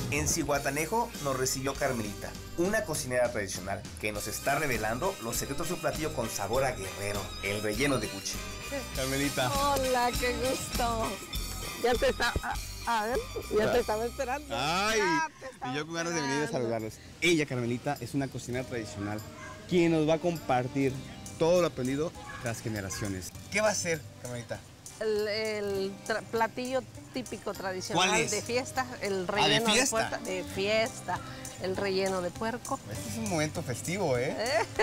En Zihuatanejo nos recibió Carmelita, una cocinera tradicional que nos está revelando los secretos de un platillo con sabor a guerrero, el relleno de cuche. Carmelita. Hola, qué gusto. Ya te está, a ver, ya te estaba esperando. Ay, y yo con ganas de venir a saludarlos. Ella, Carmelita, es una cocinera tradicional quien nos va a compartir todo lo aprendido tras generaciones. ¿Qué va a hacer, Carmelita? El platillo típico tradicional ¿Cuál es? de fiesta, el relleno ¿de fiesta? puerco. De fiesta, el relleno de puerco. Este es un momento festivo, ¿eh?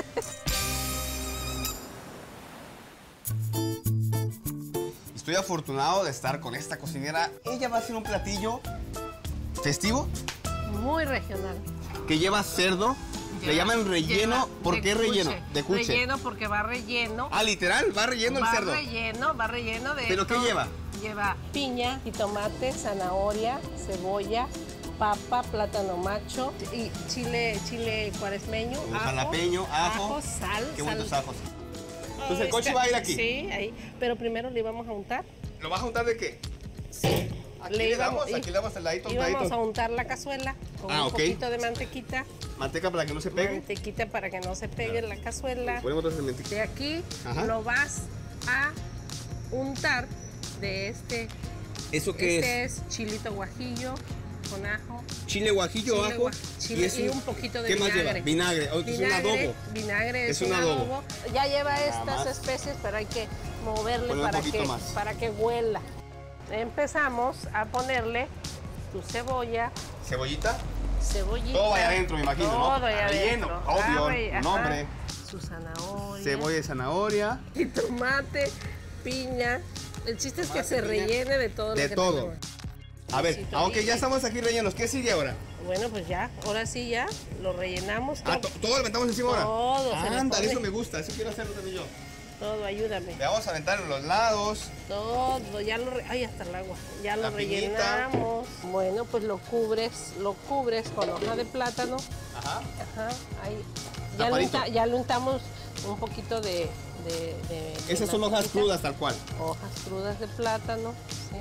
Estoy afortunado de estar con esta cocinera. Ella va a hacer un platillo festivo Muy regional. que lleva cerdo. Le llaman relleno. ¿Por qué relleno? De cuche. Relleno porque va relleno. Ah, literal, va relleno el cerdo. Va relleno de. ¿Pero qué lleva? Lleva piña, jitomate, zanahoria, cebolla, papa, plátano macho y chile cuaresmeño, Un jalapeño, ajo. sal. Qué bonitos sal. ajos. Entonces el coche va a ir aquí. Sí, ahí. Pero primero le íbamos a untar. ¿Lo vas a untar de qué? Sí. Aquí le damos el ladito, Íbamos a untar la cazuela con un poquito de mantequita. Manteca para que no se pegue. Mantequita para que no se pegue la cazuela. Ponemos otra mantequita. De aquí Ajá. lo vas a untar de este. ¿Eso qué Este es chilito guajillo con ajo. Chile guajillo, ajo. Chile y un poquito de ¿Qué vinagre. más lleva? Vinagre. Oh, es un adobo. Vinagre Es un adobo. Ya lleva Nada estas más. especies, pero hay que moverle Ponle un poquito más. para que huela. Empezamos a ponerle tu cebolla. ¿Cebollita? Cebollita. Todo vaya adentro, me imagino, ¿no? Todo vaya Relleno, adentro. obvio, nombre. Su zanahoria. Cebolla y zanahoria. Y tomate, piña. El chiste es que se rellene de todo De lo que todo. tenemos. A ver, aunque ya estamos aquí rellenos, ¿qué sigue ahora? Bueno, pues ya, ahora sí ya lo rellenamos. Ah, ¿todo lo metamos encima ahora? Todo. se le Ándale, pone. eso me gusta, eso quiero hacerlo también yo. Todo, ayúdame. Le vamos a aventar en los lados. Todo, ya lo ay, hasta el agua. Ya La lo piñita. rellenamos. Bueno, pues lo cubres con hoja de plátano. Ajá. Ajá, ahí. Tapadito. Ya lo untamos un poquito de Esas son hojas mantequita. crudas, tal cual. Hojas crudas de plátano, sí.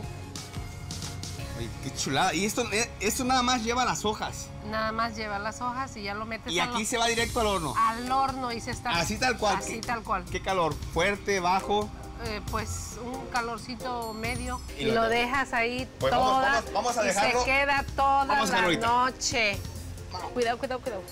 Ay, qué chulada. Y esto nada más lleva las hojas. Nada más lleva las hojas y ya lo metes Y aquí se va directo al horno. al horno y se está Así tal cual. Así tal cual. ¿Qué calor? ¿Fuerte, bajo? Pues un calorcito medio Y y lo lo dejas ahí Pues toda vamos a y dejarlo. se queda toda Vamos a la dejarlo ahorita. noche. Cuidado, cuidado, cuidado.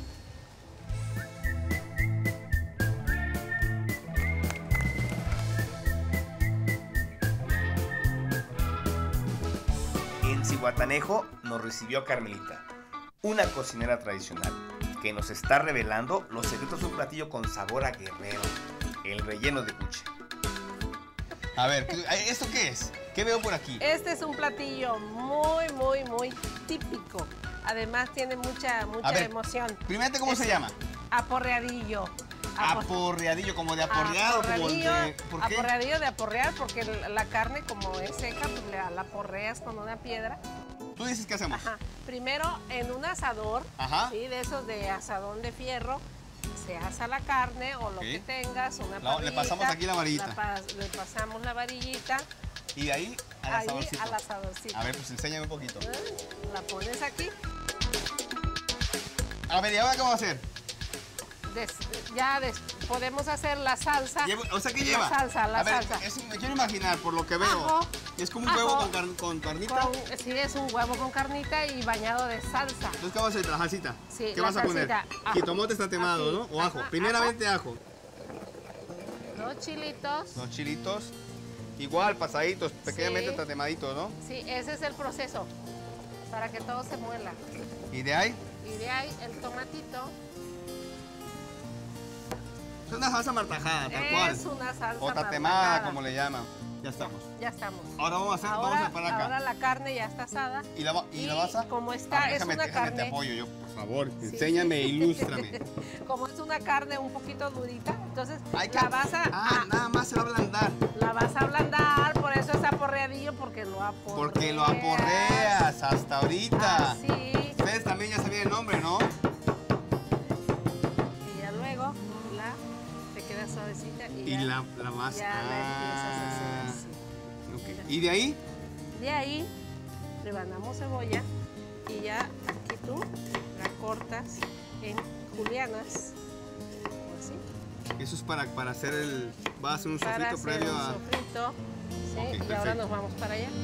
En Zihuatanejo nos recibió Carmelita, una cocinera tradicional que nos está revelando los secretos de un platillo con sabor a guerrero, el relleno de cuche. A ver, ¿esto qué es? ¿Qué veo por aquí? Este es un platillo muy típico. Además tiene mucha A ver, emoción. Primeramente, ¿cómo se llama? Aporreadillo. Aporreadillo, como de aporreado, como de... ¿Por qué? Aporreadillo de aporrear porque la carne como es seca, pues la aporreas con una piedra. Tú dices, ¿qué hacemos? Ajá. Primero en un asador, Ajá. ¿sí? De esos de asadón de fierro, se asa la carne o lo Ok. que tengas, una No, le parrillita. pasamos aquí la varillita. Le pasamos la varillita. Y de ahí al Ahí asadorcito. al asadorcito. A ver, pues enséñame un poquito. La pones aquí. A ver, ¿y ahora qué vamos a hacer? Podemos hacer la salsa. O sea, ¿qué lleva? La salsa, la a ver, salsa. Me quiero imaginar, por lo que veo. Ajo, Es como un ajo, huevo con carnita. Sí, es un huevo con carnita y bañado de salsa. Entonces, ¿qué vamos a hacer? La salsita. Sí, ¿Qué la vas a poner? salsita, ajo. Jitomate está temado, Aquí, ¿no? O ajo. ajá, Primeramente ajo. Dos chilitos. Los chilitos. Igual, pasaditos, pequeñamente Sí. tatemaditos, ¿no? Sí, ese es el proceso para que todo se muela. Y de ahí, Y de ahí el tomatito. es una salsa martajada, tal cual. Es una salsa O tatemada, marmolada. como le llaman. Ya estamos. Ya estamos. Ahora vamos a hacer, vamos a preparar acá. Ahora la carne ya está asada. ¿Y la vas a? Como está, es déjame, una déjame, te carne. apoyo yo, por favor. Sí. Enséñame, ilústrame. Como es una carne un poquito durita, entonces Hay que- la vas nada más se va a ablandar. la vas a ablandar, por eso es aporreadillo, porque lo aporreas. Porque lo aporreas hasta ahorita. Así. Ustedes también ya sabían el nombre, ¿no? Y ya luego te queda suavecita y, Y ya, la masa. ya la empiezas a hacer así. Ok. ¿Y de ahí? De ahí rebanamos cebolla. y ya aquí tú la cortas en julianas, como así. Eso es para hacer el... Va a hacer un Para sofrito hacer previo un a... sofrito, sí, Ok, y ahora perfecto. nos vamos para allá.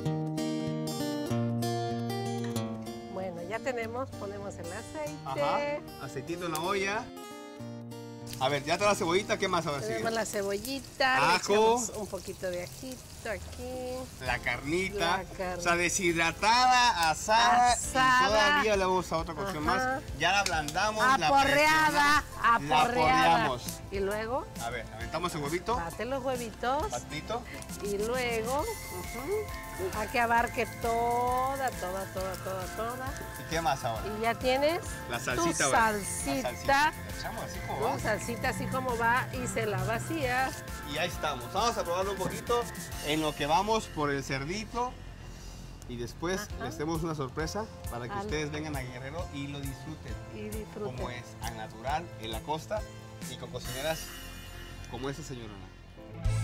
Bueno, ya tenemos, ponemos el aceite. Ajá. Aceitito en la olla. A ver, ya está la cebollita, ¿qué más ahora sigue? Tenemos la cebollita, le Ajo. echamos un poquito de ajito aquí. La carnita. La carne. O sea, deshidratada, asada, Asada. y todavía le vamos a otra cocción más. Ajá. Ya la ablandamos, Aporreada, la aporreada. aporreamos. Y luego A ver, aventamos el huevito, bate los huevitos patito. y luego a que abarque toda. ¿Y qué más ahora? Y ya tienes La salsita. tu ahora. salsita. La echamos así como va. Tu salsita así como va y se la vacías. Y ahí estamos. Vamos a probarlo un poquito en lo que vamos por el cerdito. Y después Ajá. les demos una sorpresa para que Al- ustedes vengan a Guerrero y lo disfruten. Y disfruten. Como es, al natural, en la costa y con cocineras como esta señora Ana.